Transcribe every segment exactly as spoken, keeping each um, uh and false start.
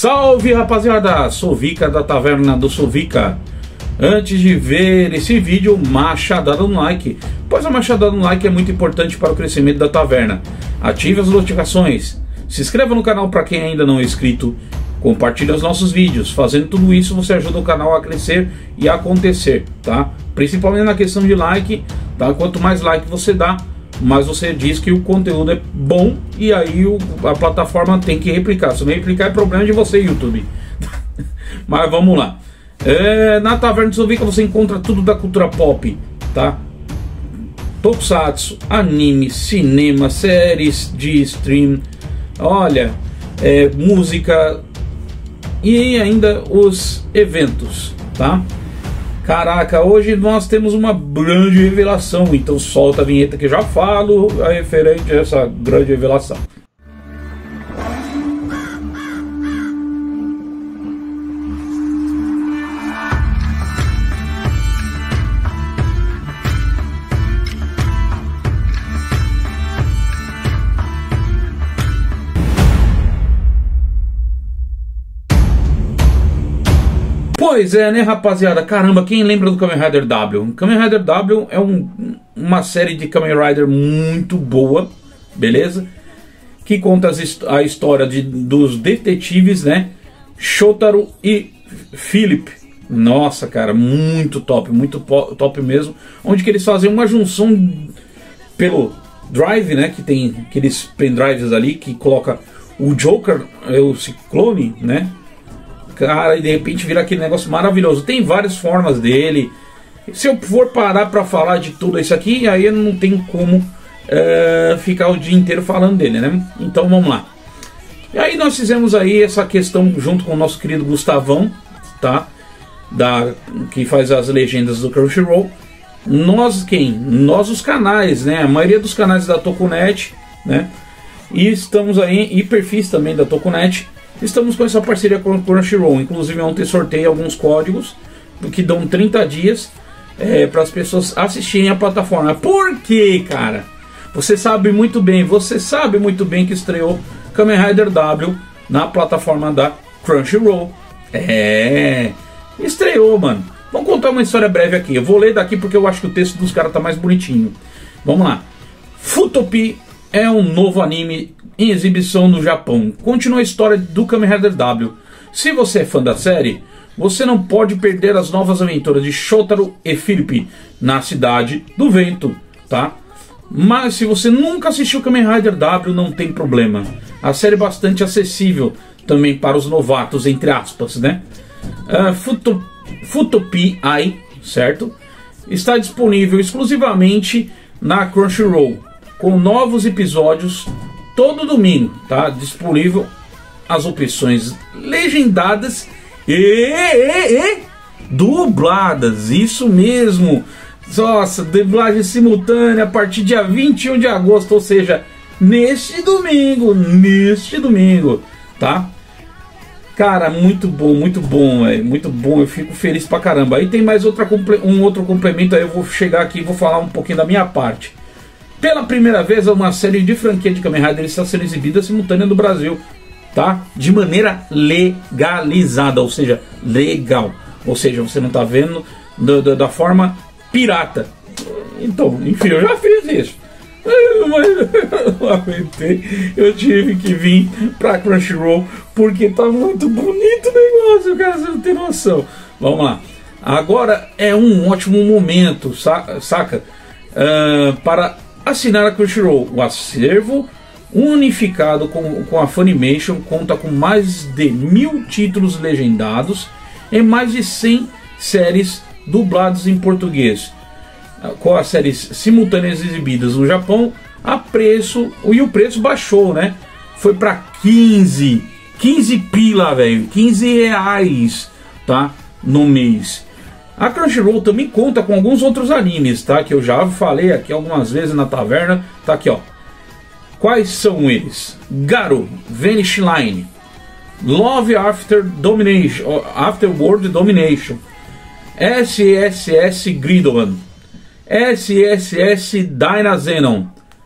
Salve, rapaziada, Sovica da Taverna do Sovica. Antes de ver esse vídeo, machadada no like, pois a machadada no like é muito importante para o crescimento da taverna. Ative as notificações, se inscreva no canal para quem ainda não é inscrito, compartilhe os nossos vídeos. Fazendo tudo isso você ajuda o canal a crescer e a acontecer, tá? Principalmente na questão de like, tá? Quanto mais like você dá, mais você diz que o conteúdo é bom, e aí o, a plataforma tem que replicar. Se não replicar é problema de você, YouTube. Mas vamos lá. É, na Taverna do Sovica você encontra tudo da cultura pop, tá? Tokusatsu, anime, cinema, séries de stream, olha, é, música e ainda os eventos, tá? Caraca, hoje nós temos uma grande revelação, então solta a vinheta que eu já falo a referente a essa grande revelação. Pois é, né, rapaziada? Caramba, quem lembra do Kamen Rider W? Kamen Rider W é um, uma série de Kamen Rider muito boa, beleza? Que conta as, a história de, dos detetives, né? Shotaro e Philip. Nossa, cara, muito top, muito top mesmo. Onde que eles fazem uma junção pelo drive, né? Que tem aqueles pendrives ali que coloca o Joker, o Ciclone, né? Cara, e de repente vira aquele negócio maravilhoso. Tem várias formas dele. Se eu for parar pra falar de tudo isso aqui, aí não tem como uh, ficar o dia inteiro falando dele, né? Então vamos lá. E aí nós fizemos aí essa questão junto com o nosso querido Gustavão, tá? Da, que faz as legendas do Crunchyroll. Nós quem? Nós os canais, né? A maioria dos canais da Tokunet, né? E estamos aí, e perfis também da Tokunet. Estamos com essa parceria com o Crunchyroll. Inclusive ontem sorteei alguns códigos que dão trinta dias é, para as pessoas assistirem a plataforma. Por quê, cara? Você sabe muito bem, você sabe muito bem que estreou Kamen Rider W na plataforma da Crunchyroll. É, estreou, mano. Vamos contar uma história breve aqui. Eu vou ler daqui porque eu acho que o texto dos caras tá mais bonitinho. Vamos lá. Futopi é um novo anime em exibição no Japão. Continua a história do Kamen Rider W. Se você é fã da série, você não pode perder as novas aventuras de Shotaro e Philip na Cidade do Vento, tá? Mas se você nunca assistiu Kamen Rider W, não tem problema. A série é bastante acessível também para os novatos, entre aspas, né? Uh, Futo, Futopi Ai, certo? Está disponível exclusivamente na Crunchyroll, com novos episódios todo domingo, tá? Disponível as opções legendadas e, e, e dubladas, isso mesmo. Nossa, dublagem simultânea a partir dia vinte e um de agosto, ou seja, neste domingo, neste domingo, tá? Cara, muito bom, muito bom, é muito bom, eu fico feliz pra caramba. Aí tem mais outra, um outro complemento, aí eu vou chegar aqui e vou falar um pouquinho da minha parte. Pela primeira vez, uma série de franquia de Kamen Rider está sendo exibida simultânea no Brasil, tá? De maneira legalizada, ou seja, legal. Ou seja, você não está vendo da, da, da forma pirata. Então, enfim, eu já fiz isso. Mas eu não aguentei. Eu tive que vir pra Crunchyroll porque tá muito bonito o negócio, cara, você não tem noção. Vamos lá. Agora é um ótimo momento, saca? Uh, para assinar a Crunchyroll. O acervo unificado com, com a Funimation conta com mais de mil títulos legendados e mais de cem séries dubladas em português, com as séries simultâneas exibidas no Japão a preço, e o preço baixou, né? Foi para quinze pila, velho, quinze reais, tá? No mês. A Crunchyroll também conta com alguns outros animes, tá? Que eu já falei aqui algumas vezes na taverna. Tá aqui, ó. Quais são eles? Garo, Vanish Line, Love After Domination, After World Domination, S S S Gridman, S S S Dynazenon.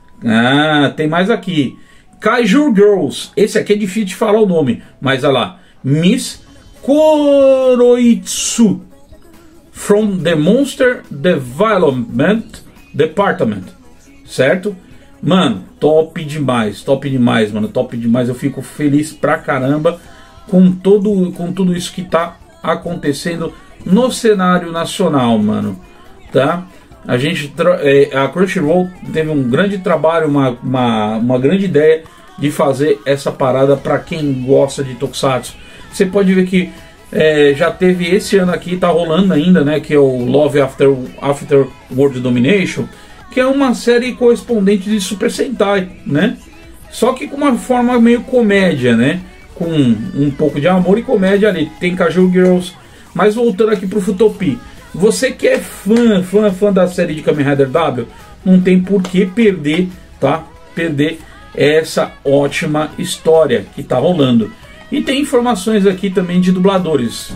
Ah, tem mais aqui. Kaiju Girls. Esse aqui é difícil de falar o nome, mas olha lá. Miss Koroitsu from the Monster Development Department, certo? Mano, top demais, top demais, mano, top demais. Eu fico feliz pra caramba com, todo, com tudo isso que tá acontecendo no cenário nacional, mano, tá? A gente, é, a Crunchyroll teve um grande trabalho, uma, uma, uma grande ideia de fazer essa parada para quem gosta de Tokusatsu. Você pode ver que é, já teve esse ano aqui, tá rolando ainda, né? Que é o Love After, After World Domination, que é uma série correspondente de Super Sentai, né? Só que com uma forma meio comédia, né? Com um pouco de amor e comédia ali. Tem Kaiju Girls. Mas voltando aqui pro Futopi, você que é fã, fã, fã da série de Kamen Rider W, não tem por que perder, tá? Perder essa ótima história que tá rolando. E tem informações aqui também de dubladores.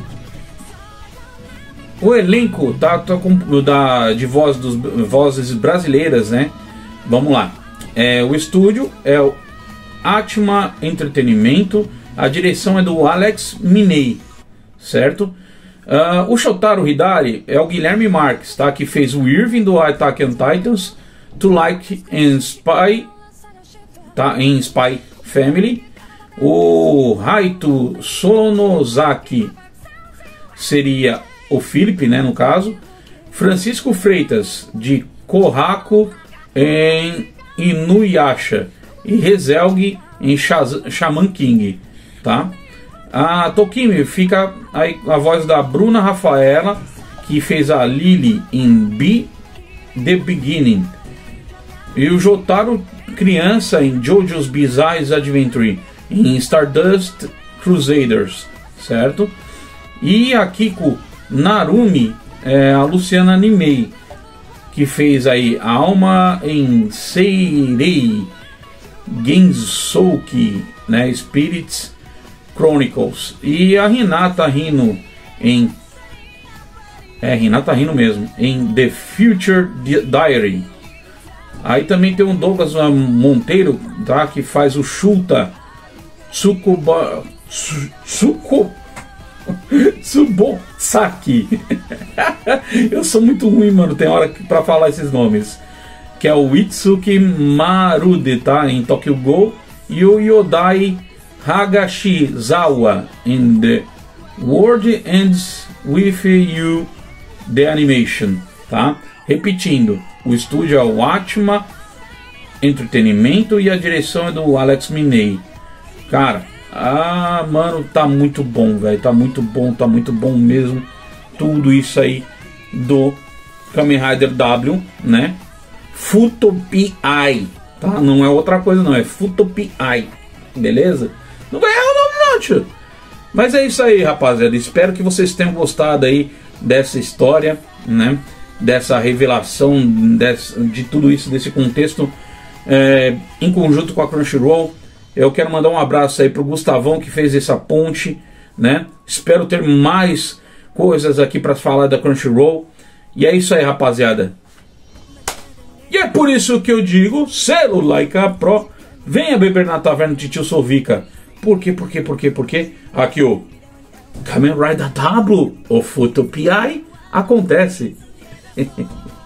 O elenco tá, tá com, da, de voz dos, vozes brasileiras, né? Vamos lá. É, o estúdio é o Atma Entretenimento. A direção é do Alex Minei, certo? Uh, o Shotaro Hidari é o Guilherme Marques, tá? Que fez o Irving do Attack on Titans, To Like and Spy, tá? Em Spy Family. O Raito Sonozaki seria o Philip, né? No caso. Francisco Freitas de Kohaku em Inuyasha e Rezelg em Shaman King, tá? A Tokimi fica aí a voz da Bruna Rafaela, que fez a Lily em Be The Beginning. E o Jotaro criança em JoJo's Bizarre Adventure, em Stardust Crusaders, certo? E a Kiko Narumi é a Luciana Nimei, que fez aí a Alma em Seirei Gensouki, né? Spirits Chronicles. E a Hinata Hino em é Hinata Hino mesmo, em The Future Diary. Aí também tem o Douglas Monteiro, tá, que faz o Shulta Tsukuba Tsuko Tsubosaki. Eu sou muito ruim, mano, tem hora pra falar esses nomes. Que é o Itsuki Marude, tá, em Tokyo Go. E o Yodai Hagashizawa in The World Ends With You The Animation, tá? Repetindo, o estúdio é o Atma Entretenimento e a direção é do Alex Minei. Cara, ah, mano, tá muito bom, velho, tá muito bom, tá muito bom mesmo. Tudo isso aí do Kamen Rider W, né? Futopi Ai, tá? Não é outra coisa não, é Futopi Ai, beleza? Não vai errar o nome não, tio. Mas é isso aí, rapaziada. Espero que vocês tenham gostado aí dessa história, né? Dessa revelação, desse, de tudo isso, desse contexto, é, em conjunto com a Crunchyroll. Eu quero mandar um abraço aí pro Gustavão, que fez essa ponte, né? Espero ter mais coisas aqui para falar da Crunchyroll. E é isso aí, rapaziada. E é por isso que eu digo, selo Laika Pro, venha beber na taverna de Tio Sovica. Por quê, por quê, por quê, por quê? Aqui o Kamen Rider W, o Futopi Ai, acontece.